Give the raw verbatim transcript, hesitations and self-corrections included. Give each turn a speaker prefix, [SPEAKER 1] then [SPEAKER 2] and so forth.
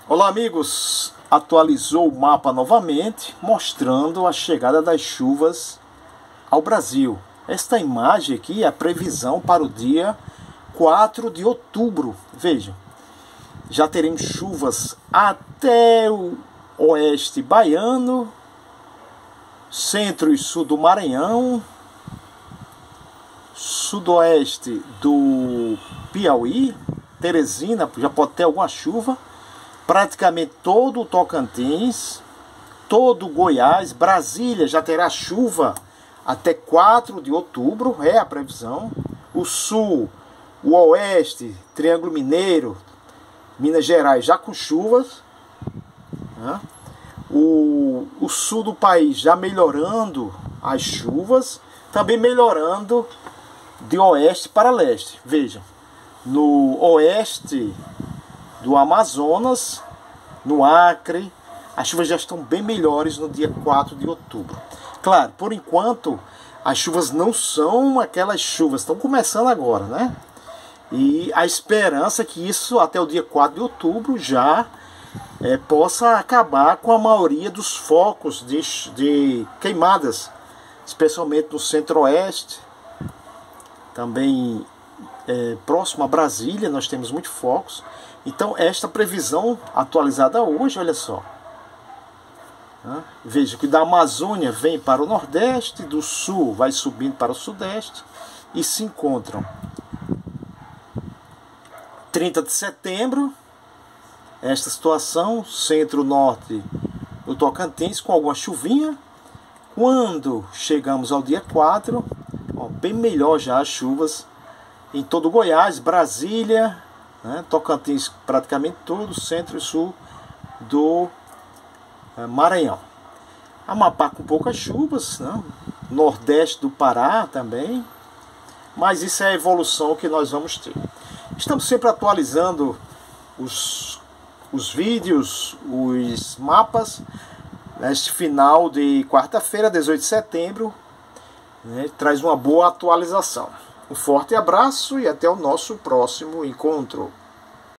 [SPEAKER 1] Olá amigos, atualizou o mapa novamente, mostrando a chegada das chuvas ao Brasil. Esta imagem aqui é a previsão para o dia quatro de outubro. Vejam, já teremos chuvas até o oeste baiano, centro e sul do Maranhão, sudoeste do Piauí, Teresina já pode ter alguma chuva, praticamente todo o Tocantins, todo o Goiás, Brasília já terá chuva até quatro de outubro, é a previsão. O sul, o oeste, Triângulo Mineiro, Minas Gerais já com chuvas, né? o, o sul do país já melhorando as chuvas, também melhorando de oeste para leste. Vejam, no oeste do Amazonas, no Acre, as chuvas já estão bem melhores no dia quatro de outubro. Claro, por enquanto, as chuvas não são aquelas chuvas, estão começando agora, né? E a esperança é que isso, até o dia quatro de outubro, já é, possa acabar com a maioria dos focos de, de queimadas, especialmente no centro-oeste, também é, próximo a Brasília, nós temos muitos focos. Então, esta previsão atualizada hoje, olha só. Né? Veja que da Amazônia vem para o nordeste, do sul vai subindo para o sudeste e se encontram trinta de setembro, esta situação, centro-norte do Tocantins com alguma chuvinha. Quando chegamos ao dia quatro, ó, bem melhor já as chuvas em todo o Goiás, Brasília, né, Tocantins praticamente todo, centro e sul do é, Maranhão. Amapá com poucas chuvas, né, nordeste do Pará também, mas isso é a evolução que nós vamos ter. Estamos sempre atualizando os, os vídeos, os mapas, neste final de quarta-feira, dezoito de setembro, né, traz uma boa atualização. Um forte abraço e até o nosso próximo encontro.